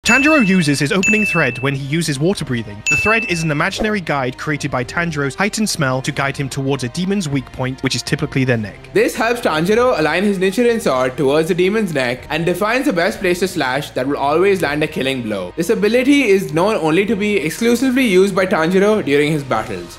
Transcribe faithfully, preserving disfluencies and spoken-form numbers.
Tanjiro uses his opening thread when he uses water breathing. The thread is an imaginary guide created by Tanjiro's heightened smell to guide him towards a demon's weak point, which is typically their neck. This helps Tanjiro align his Nichirin sword towards the demon's neck and defines the best place to slash that will always land a killing blow. This ability is known only to be exclusively used by Tanjiro during his battles.